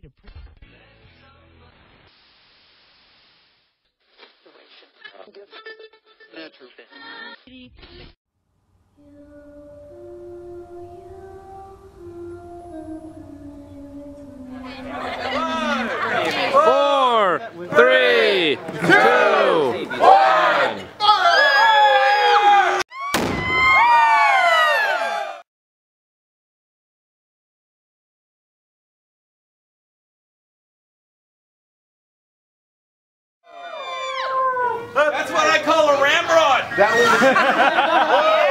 to prove. Four, three, two, one. That's what I call a ramrod! That was